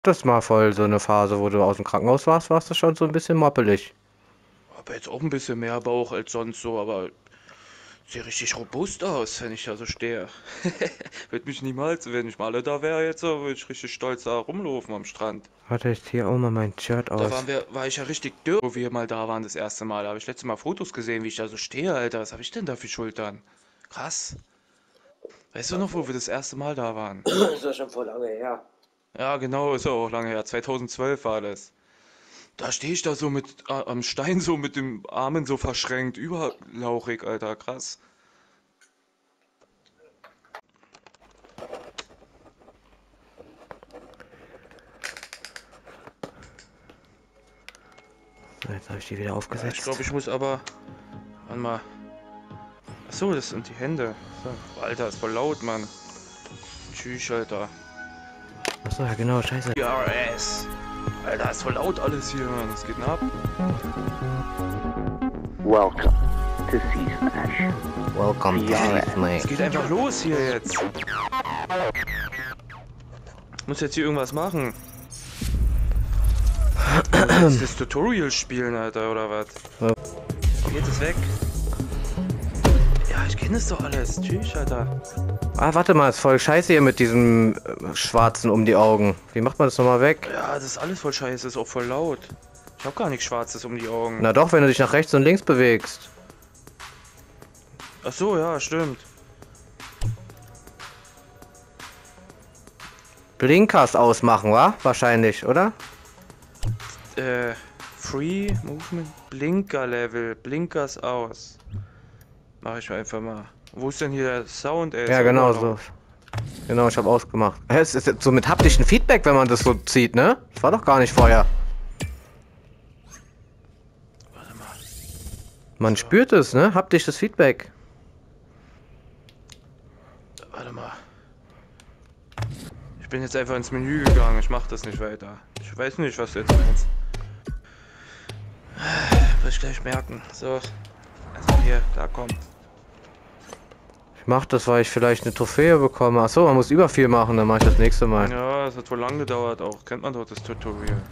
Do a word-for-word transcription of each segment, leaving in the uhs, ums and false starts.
Das war voll so eine Phase, wo du aus dem Krankenhaus warst, warst du schon so ein bisschen moppelig. Aber jetzt auch ein bisschen mehr Bauch als sonst so, aber sieht richtig robust aus, wenn ich da so stehe. Würde mich niemals, wenn ich mal da wäre jetzt, so, würde ich richtig stolz da rumlaufen am Strand. Warte, ich ziehe auch mal mein Shirt Da aus. waren wir, war ich ja richtig dürr, wo wir mal da waren das erste Mal. Da habe ich letztes Mal Fotos gesehen, wie ich da so stehe, Alter. Was habe ich denn da für Schultern? Krass. Weißt du noch, wo wir das erste Mal da waren? Das ist schon voll lange her. Ja, genau, ist ja auch lange her. zweitausendzwölf war das. Da stehe ich da so mit äh, am Stein so mit den Armen so verschränkt, überlauchig, Alter, krass. So, jetzt habe ich die wieder Ja, aufgesetzt. ich glaube, ich muss aber. Warte mal. Achso, das sind die Hände. So. Alter, ist voll laut, Mann. Tschüss, Alter. Achso, ja genau, scheiße. D R S. Alter, ist voll laut alles hier, Mann. Was geht denn ab? Welcome to Sea Smash. Welcome to Ja, Smash. Es geht einfach los hier jetzt. Ich muss jetzt hier irgendwas machen. Jetzt das Tutorial spielen, Alter, oder was? Ja. Geht es weg? Ja, ich kenne es doch alles. Tschüss, Alter. Ah, warte mal, ist voll scheiße hier mit diesem äh, Schwarzen um die Augen. Wie macht man das nochmal weg? Ja, das ist alles voll scheiße, ist auch voll laut. Ich hab gar nichts Schwarzes um die Augen. Na doch, wenn du dich nach rechts und links bewegst. Ach so, ja, stimmt. Blinkers ausmachen, wa? Wahrscheinlich, oder? Äh, Free Movement Blinker Level, Blinkers aus. Mach ich einfach mal. Wo ist denn hier der Sound, ey? Ja, Ist genau immer so. noch- Genau, ich habe ausgemacht. Hä, Es ist jetzt so mit haptischen Feedback, wenn man das so zieht, ne? Das war doch gar nicht vorher. Warte mal. Man spürt es, ne? Haptisches Feedback. Warte mal. Ich bin jetzt einfach ins Menü gegangen, ich mach das nicht weiter. Ich weiß nicht, was du jetzt meinst. Will ich gleich merken. So. Also hier, da kommt. Ich mach das, weil ich vielleicht eine Trophäe bekomme. Achso, man muss über viel machen, dann mach ich das nächste Mal. Ja, es hat wohl lang gedauert auch. Kennt man doch das Tutorial.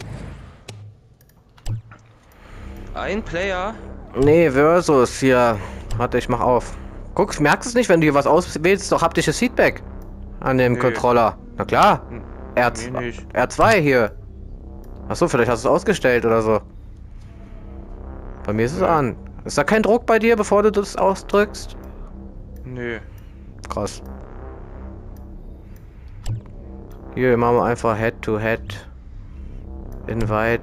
Ein Player? Nee, Versus hier. Warte, ich mach auf. Guck, merkst du es nicht, wenn du hier was auswählst, ist doch haptisches Feedback an dem Nee. Controller. Na klar. Hm, R nee, nicht. R zwei hier. Achso, vielleicht hast du es ausgestellt oder so. Bei mir ist es Ja. an. Ist da kein Druck bei dir, bevor du das ausdrückst? Nö. Krass. Hier machen wir einfach Head to Head. Invite.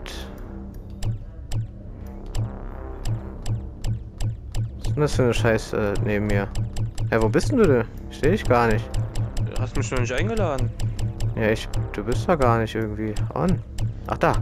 Was ist denn das für eine Scheiße äh, neben mir? Hä, wo bist denn du denn? Ich seh dich gar nicht. Du hast mich noch nicht eingeladen. Ja, ich. Du bist da gar nicht irgendwie. On. Ach da.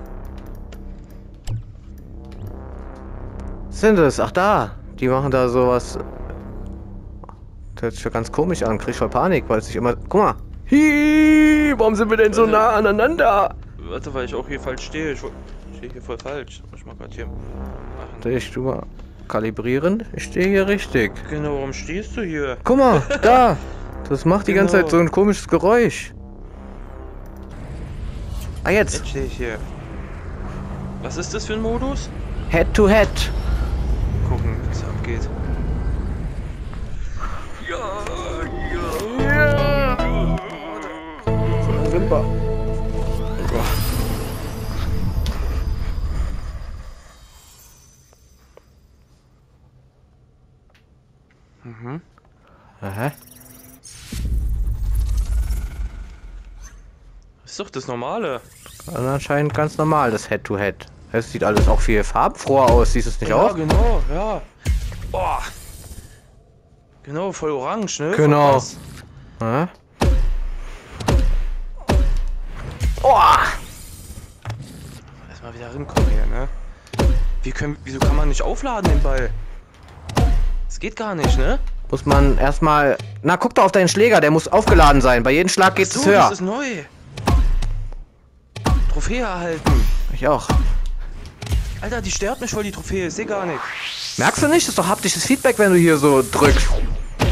Was sind das? Ach da. Die machen da sowas. Das hört sich ja ganz komisch an. Krieg voll Panik, weil es sich immer. Guck mal. Hi, warum sind wir denn so Warte. nah aneinander? Warte, weil ich auch hier falsch stehe. Ich wo- ich stehe hier voll falsch. Muss ich mal gerade hier machen. Ich tu mal kalibrieren. Ich stehe hier richtig. Genau, warum stehst du hier? Guck mal, da. Das macht die ganze Genau. Zeit so ein komisches Geräusch. Ah, jetzt. Jetzt stehe ich hier. Was ist das für ein Modus? Head to Head. Gucken, wie es abgeht. Ja, Simba. Mhm. Aha. Ist doch das Normale. Und anscheinend ganz normal, das Head to Head. Es sieht alles auch viel farbenfroher aus, siehst du es nicht ja, auch? genau, ja. Oh. Genau, voll orange, ne? Voll Genau. krass. Aha. Oh! Erstmal wieder rinkommen hier, ne? Wie können, wieso kann man nicht aufladen den Ball? Das geht gar nicht, ne? Muss man erstmal. Na, guck doch auf deinen Schläger, der muss aufgeladen sein. Bei jedem Schlag geht Ach es so, höher. das ist neu. Trophäe erhalten. Ich auch. Alter, die stört mich voll, die Trophäe. Ich seh gar nicht. Merkst du nicht? Das ist doch haptisches Feedback, wenn du hier so drückst.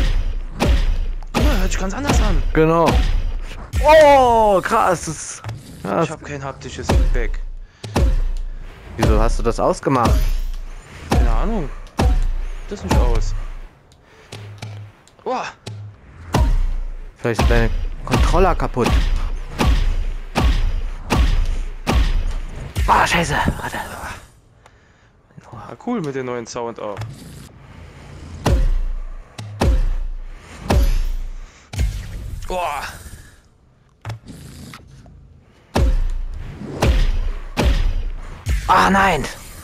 Guck mal, hört sich ganz anders an. Genau. Oh, krass. Das Ja, Ich habe kein haptisches Feedback. wieso hast du das ausgemacht? Keine Ahnung. Das nicht aus. Boah. Vielleicht ist deine Controller kaputt. Ah, scheiße. Warte. Ah, cool mit dem neuen Sound auch. Boah. Ah, nein.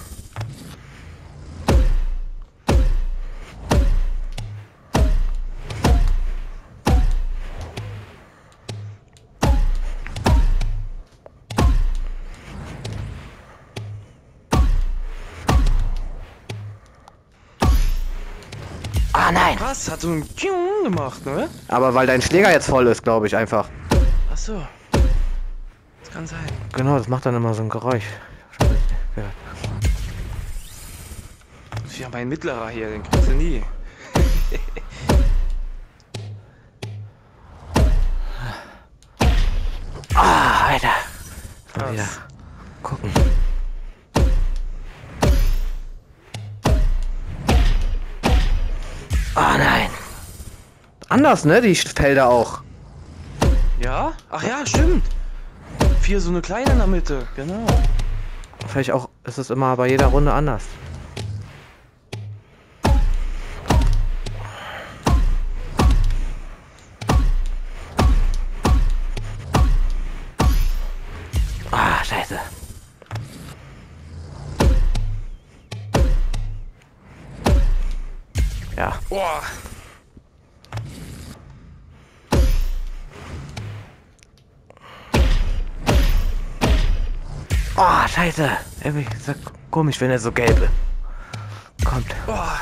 Ah, nein. Was? Hat so ein Tschung gemacht, ne? Aber weil dein Schläger jetzt voll ist, glaube ich einfach. Ach so. Das kann sein. Genau, das macht dann immer so ein Geräusch. Ja. Das ist ja mein Mittlerer hier, den kriegst du nie. Ah, Alter. Mal Krass. wieder gucken. Ah, nein. Anders, ne? Die Felder auch. Ja? Ach ja, stimmt. Vier so eine kleine in der Mitte, genau. Vielleicht auch, ist es immer bei jeder Runde anders. Ah, scheiße. Ja. Boah. Oh, scheiße. Irgendwie ist das komisch, wenn er so gelbe kommt. Boah.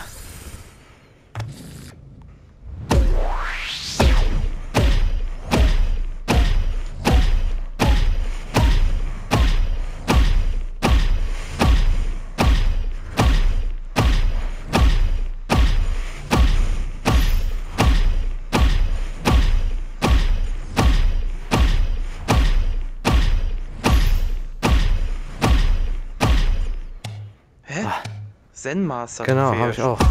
Hä? Zen Master. Genau, Trophäe. habe ich auch.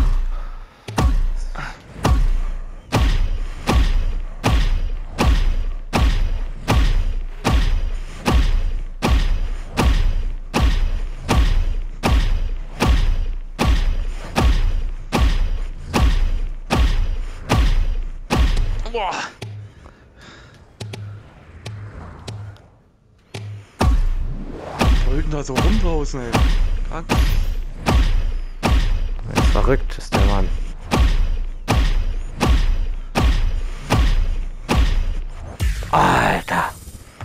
Boah. Was da so rum draußen, ey? Krank. Er ist verrückt, ist der Mann. Alter.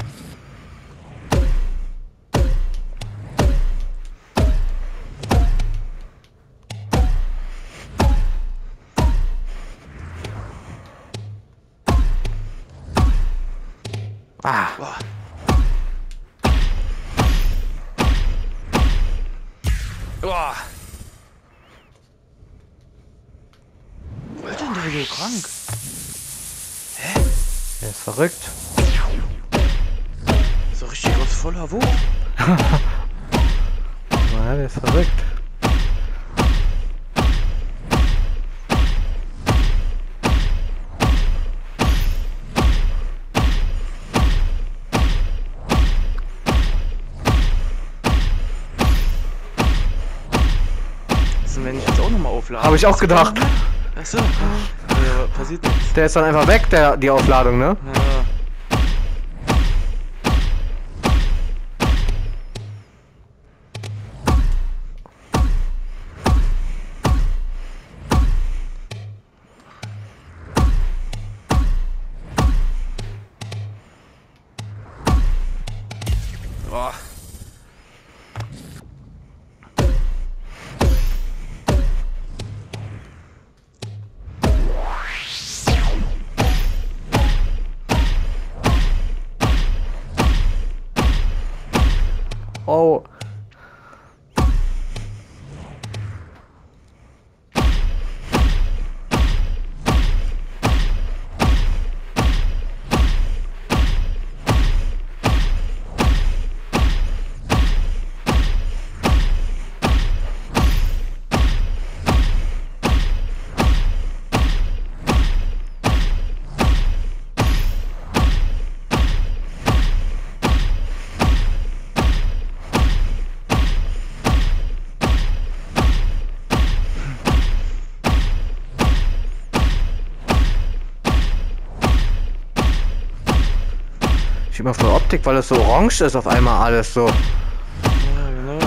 Ah. Boah. Boah. Was ist denn der so krank? Hä? Er ist verrückt. So richtig aus voller Wucht. Ja, der ist verrückt. Was denn, wenn ich jetzt auch nochmal auflade? Habe ich auch gedacht. Achso. Ja, passiert nichts. Der ist dann einfach weg, der, die Aufladung, ne? Ja. Boah. Oh. Ich immer für Optik, weil es so orange ist auf einmal alles so. Ja, genau.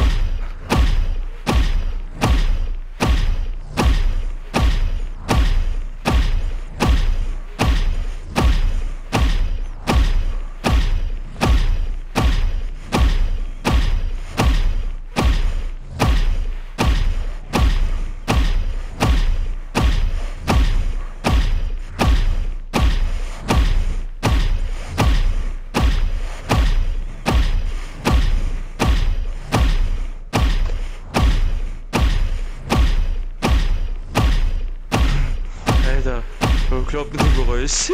Alter, wo glaubt mit dem Geräusch?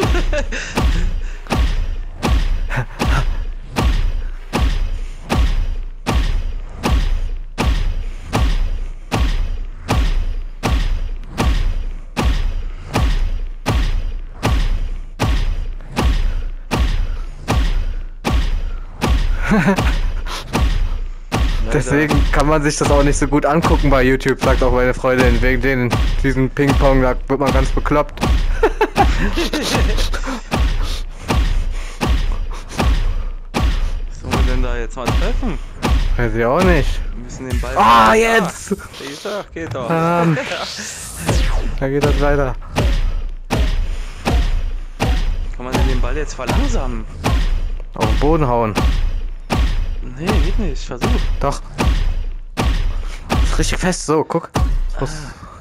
Deswegen kann man sich das auch nicht so gut angucken bei YouTube, sagt auch meine Freundin. Wegen den, diesen Ping-Pong, da wird man ganz bekloppt. Was sollen wir denn da jetzt mal treffen? Weiß ich auch nicht. Wir müssen den Ball... Ah, jetzt! Ich sag, geht doch. Ähm, da geht das weiter. Kann man denn den Ball jetzt verlangsamen? Auf den Boden hauen. Nee, geht nicht. Versuch. Doch. Ist richtig fest, so, guck. Das muss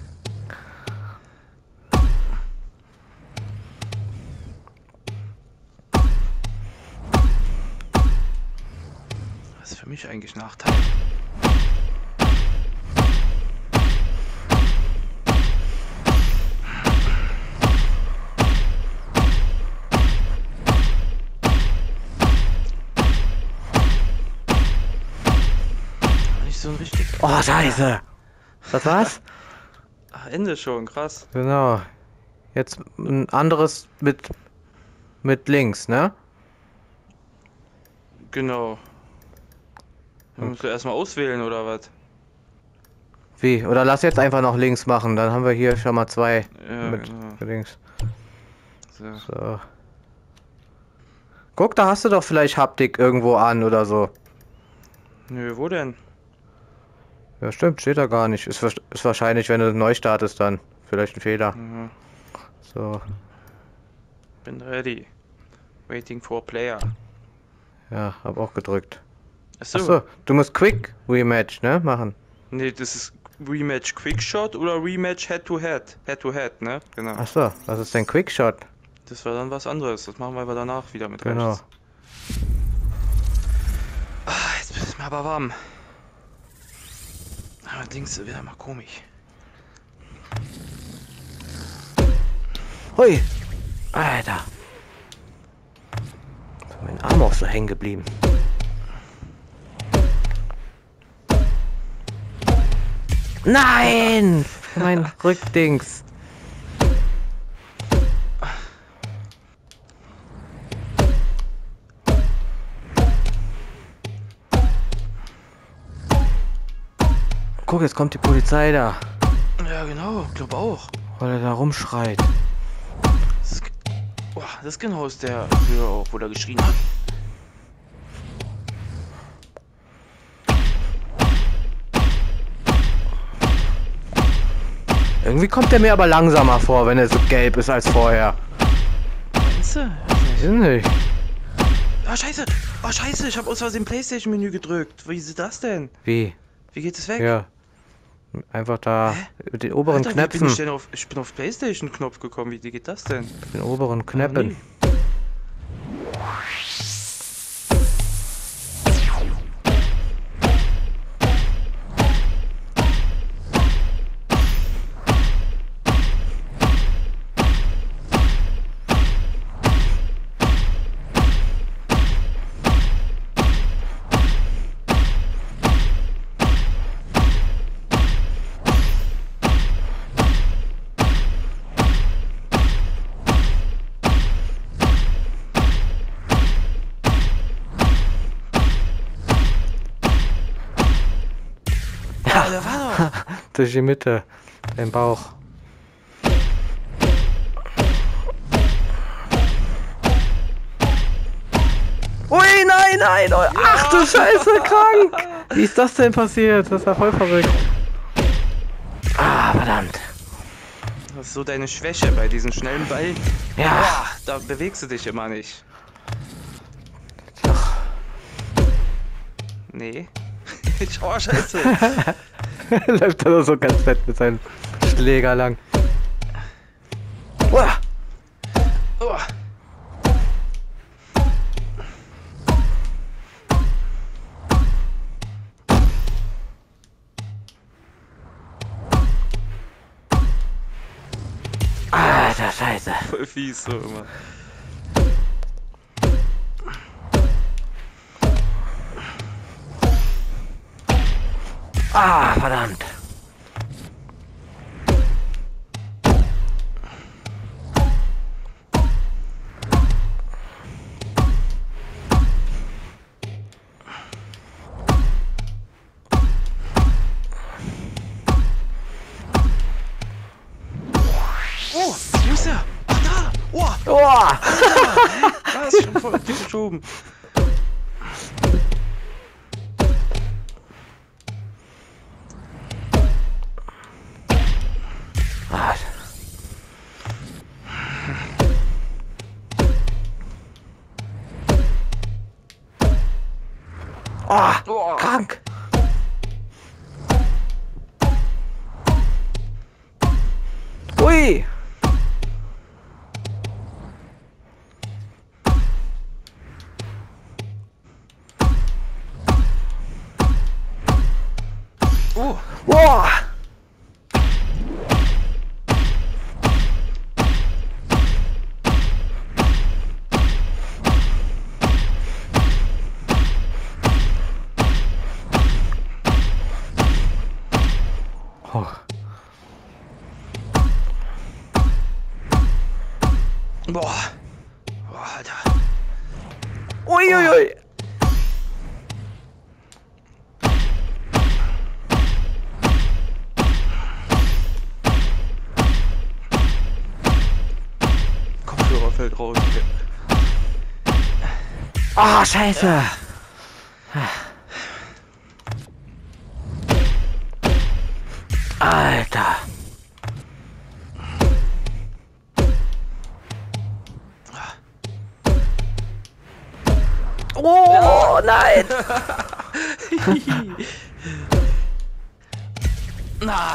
Das ist für mich eigentlich ein Nachteil. Nicht so ein richtig... Oh, Scheiße! Das war's? Ach, Ende schon, krass. Genau. Jetzt ein anderes mit mit links, ne? Genau. Dann musst du erstmal auswählen, oder was? Wie? Oder lass jetzt einfach noch links machen, dann haben wir hier schon mal zwei Ja, mit genau. links. So. So. Guck, da hast du doch vielleicht Haptik irgendwo an oder so. Nö, wo denn? Ja, stimmt, steht da gar nicht. Ist, wahrsch- ist wahrscheinlich, wenn du neu startest, dann vielleicht ein Fehler. Mhm. So, Bin ready. Waiting for player. ja, hab auch gedrückt. Achso. Achso, du musst Quick Rematch, ne, machen. Nee, das ist Rematch Quickshot oder Rematch Head to Head. Head to Head, ne? Genau. Achso, was ist denn Quickshot? Das war dann was anderes. Das machen wir aber danach wieder mit Genau. rechts. Ah, jetzt ist mir aber warm. Allerdings wieder mal komisch. Hui! Alter! Ist mein Arm auch so hängen geblieben. Nein! Mein Rückdings. Guck, jetzt kommt die Polizei da, Ja, genau. Glaub auch. weil er da rumschreit. Das ist, boah, das genau ist der früher auch, wo der geschrien hat. Irgendwie kommt er mir aber langsamer vor, wenn er so gelb ist als vorher. Meinst du? Ich weiß nicht. Ah, scheiße! Oh, scheiße! Ich habe aus Versehen Playstation-Menü gedrückt. Wie ist das denn? Wie? Wie geht es weg? Ja. Einfach da Hä? mit den oberen Alter, wie bin Knöpfen. ich denn auf, ich bin auf Playstation-Knopf gekommen. Wie, wie geht das denn? Den oberen Noch Knöpfen. nie. Ja, der war doch. Durch die Mitte. Den Bauch. nein, oh, ach du Scheiße, krank! Wie ist das denn passiert? Das war voll verrückt. Ah, verdammt. Das ist so deine Schwäche bei diesen schnellen Ballen. Ja. Boah, da bewegst du dich immer nicht. Doch. Nee. Oh, Scheiße. Läuft er so ganz fett mit seinem Schläger lang. Uah. Oh. Alter Scheiße. Voll fies so immer. Ah, verdammt. Oh, wo ist er? Ach, da! Oh! Oh. Da ist schon voll geschoben. Oh, Oh. krank. Ui. Oh! Boah. Oh. Boah! Boah, Alter. Uiuiui. Kopfhörer fällt raus. Ah, Scheiße. Alter. Oh, nein. Na,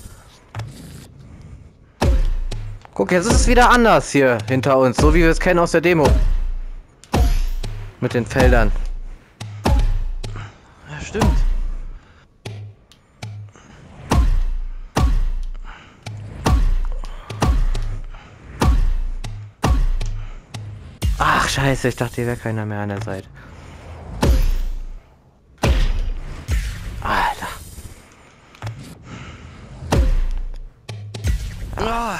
Guck, jetzt ist es wieder anders hier hinter uns, so wie wir es kennen aus der Demo. Mit den Feldern. ja, stimmt. Ach, Scheiße, ich dachte, hier wäre keiner mehr an der Seite. Alter. Ah.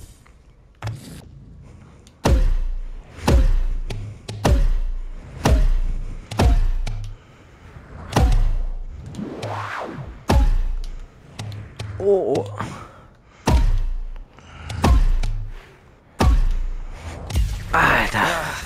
Oh, oh. Alter.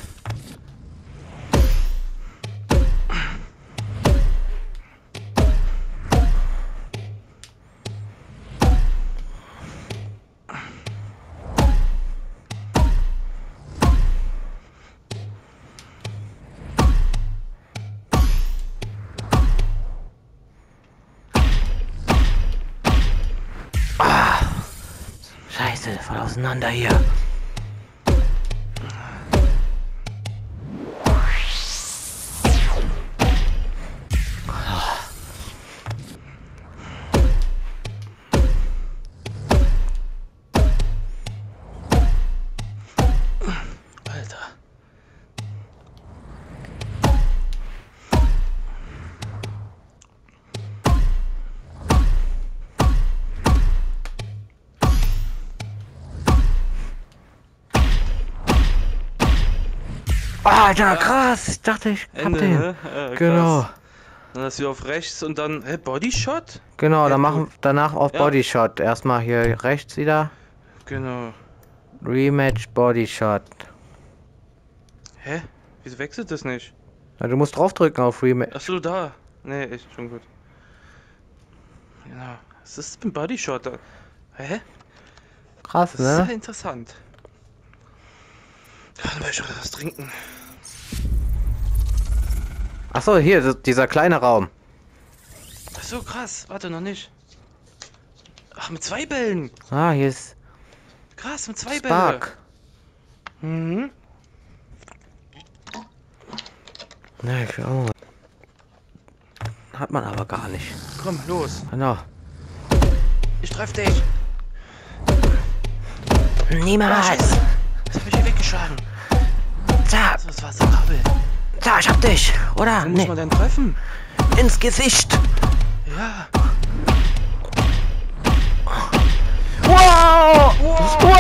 Ah. Scheiße, voll auseinander hier. Alter. Alter, krass. Ich dachte, ich hab Ende, den. ne? Ja, krass. Genau. Dann hast du auf rechts und dann, hä, Bodyshot? Genau, Ja, dann gut. machen danach auf Ja. Bodyshot. Erstmal hier rechts wieder. Genau. Rematch Bodyshot. Hä? Wieso wechselt das nicht? Ja, du musst draufdrücken auf Rematch. Achso, da. Nee, ist schon gut. Genau. Was ist das mit dem Bodyshot? da? Hä? Krass, Das ist ja ne? interessant. Kann ich schon was trinken? Achso, hier, das- dieser kleine Raum. Achso, krass. Warte, noch nicht. Ach, mit zwei Bällen. Ah, hier ist Krass, mit zwei Bällen. Spark. Mhm. Ne, ich will auch mal. Hat man aber gar nicht. Komm, los. Genau. Ich treff dich. Niemals! Das hab ich hier weggeschlagen. Zack, Das war so Kabel. zack, ich hab dich, oder? Wo muss Nee, man denn treffen? ins Gesicht! Ja. Wow! Wow!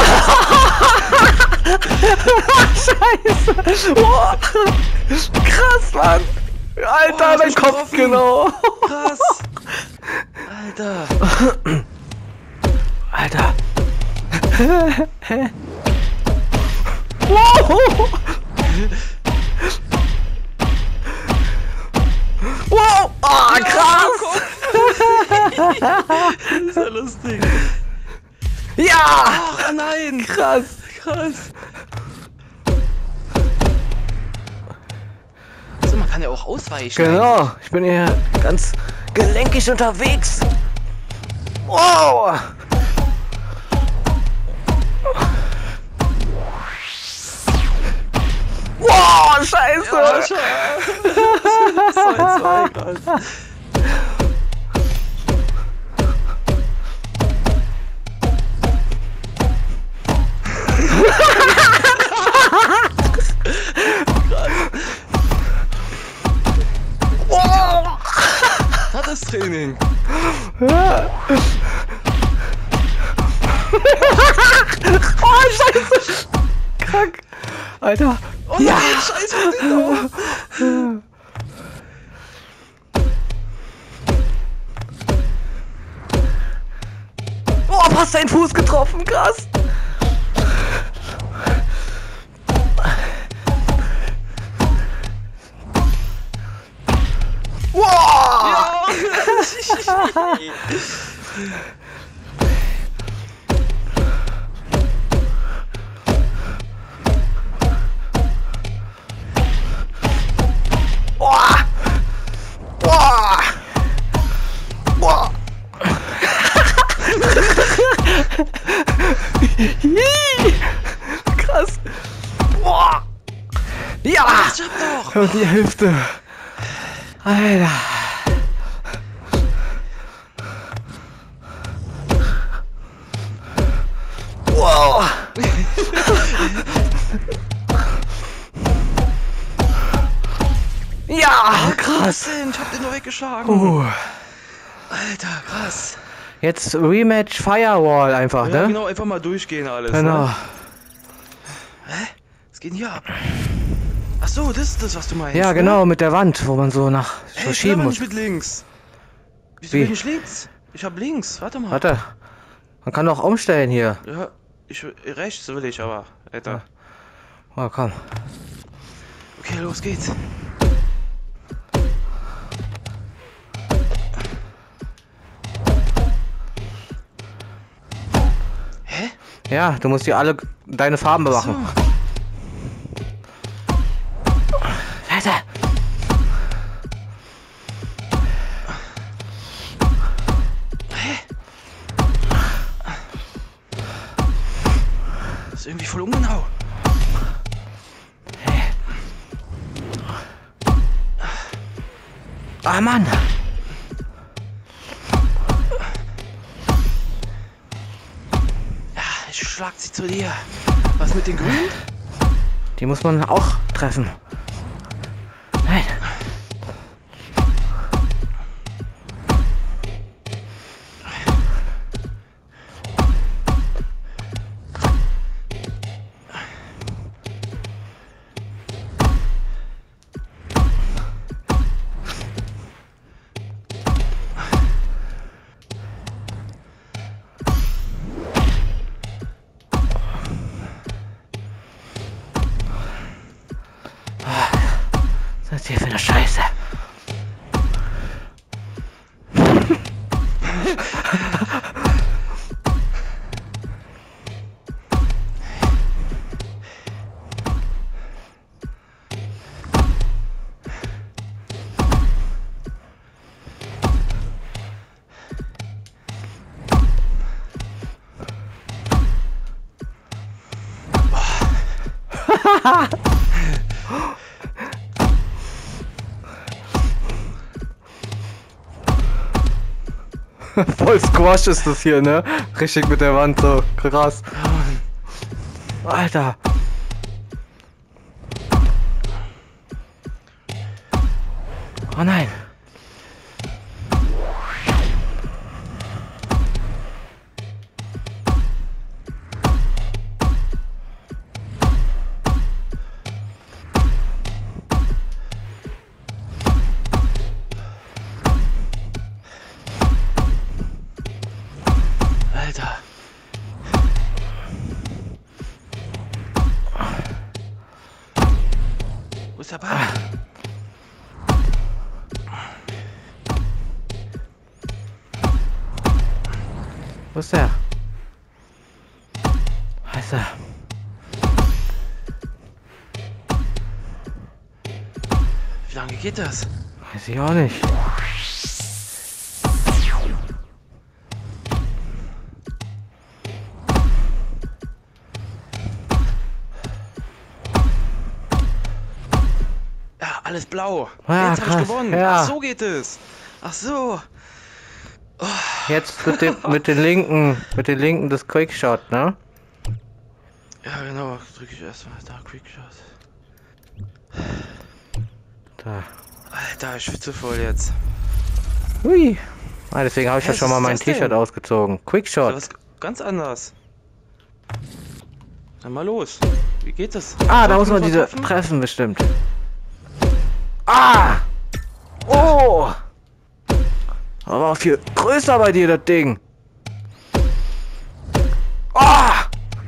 Scheiße! Wow! Krass, Mann! Alter, Oh, dein hast mich Kopf, getroffen. genau! Krass. Alter. Alter! Wow! Wow! Ah, krass! Das ist ja lustig. Ja! Ach nein. Krass! Krass. Also man kann ja auch ausweichen. Genau, ich bin hier ganz gelenkig unterwegs. Wow! Wow, scheiße! Ja, zwei, zwei, krass. Wow! Hartes Training. Oh, scheiße! Krank! Alter! Oh nein, scheiße, was ist da? Oh, fast deinen Fuß getroffen, krass! Wow! Boah! Boah! Boah! Krass! Boah! Ja! Ich hab doch. Und die Hälfte! Alter! Wow! Ja, krass. Ich hab den nur weggeschlagen. Uh, Alter, krass. jetzt Rematch Firewall einfach, Ja, ne? genau, einfach mal durchgehen alles. Genau. Ne? Hä? Was geht denn hier ab? Ach so, das ist das, was du meinst. Ja, ne? genau, mit der Wand, wo man so nach Hey, verschieben ich muss. nicht mit links. Wieso Wie? bin ich links? Ich hab links. Warte mal. Warte. Man kann doch umstellen hier. Ja, ich rechts will ich aber. Alter. Oh, komm. Okay, los geht's. Hä? Ja, du musst hier alle deine Farben bewachen. So. Scheiße! Das ist irgendwie voll ungenau. Ah, Mann! Ja, ich schlag sie zu dir. Was mit den Grünen? Die muss man auch treffen. Nein. Voll Squash ist das hier, ne? Richtig mit der Wand, so krass. Alter. Oh nein. Alter. Wo ist der Ball? Wo ist der? Wo ist er? Wie lange geht das? Weiß ich auch nicht. Ja, alles blau. Ah, Jetzt habe krass, ich gewonnen. ja. Ach, so geht es. Ach so. Jetzt mit dem mit den linken, mit den linken das Quickshot, ne? Ja, genau. Drücke ich erstmal da Quickshot. Da. Alter, ich schwitze voll jetzt. Hui. Ah, deswegen habe ich Hä, ja schon was mal ist mein das denn? T-Shirt ausgezogen. Quickshot. Das ist ganz anders. Dann mal los. Wie geht das? Ah, da So, muss man wir diese treffen? treffen bestimmt. Ah! Oh! Aber auch viel größer bei dir, das Ding. Ah!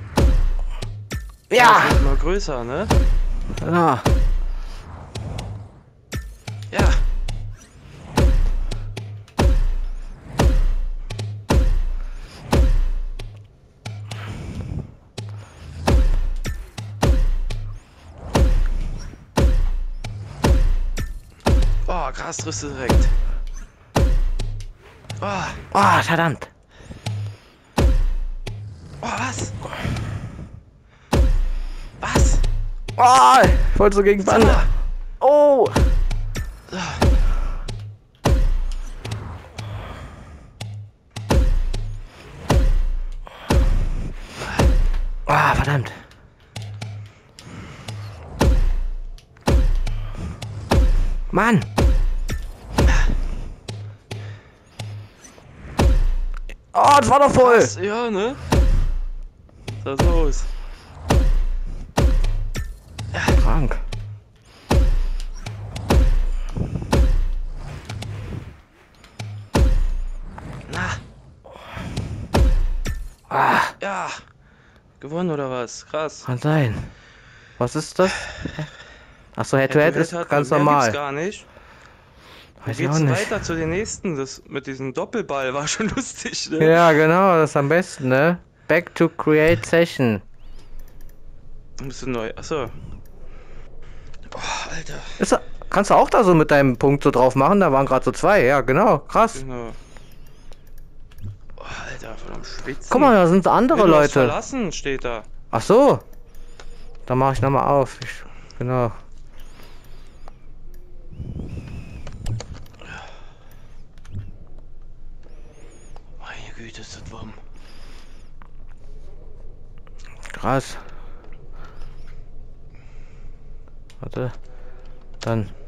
Ja! Das wird immer größer, ne? Ja. Ja. Oh, krass, triffst du direkt. Oh, Ah, verdammt. oh, was? Was? Ah, ich wollte so gegen Sag Bande. mal. Oh! Ah, verdammt. Mann! Oh, das war doch voll! Was? Ja, ne? Was ist los? Krank. Na, Ah, ja. Gewonnen oder was? Krass. kann sein. Was ist das? Achso, Head-to-Head ist hat- ganz mehr gibt's normal. gar nicht. Wo Weiß ich auch geht's nicht. weiter zu den nächsten? Das mit diesem Doppelball war schon lustig, ne? Ja, genau, das ist am besten, ne? Back to create session. Ein bisschen neu. Achso. Oh, Alter. Ist, da- kannst du auch da so mit deinem Punkt so drauf machen? Da waren gerade so zwei. Ja, genau. Krass. Genau. Oh, Alter, voll am Schwitzen. Guck mal, da sind andere Will du was Leute. verlassen, steht da. Ach so. Da mache ich nochmal auf. Ich, genau. Meine Güte, ist das warm. Krass. Warte. Dann.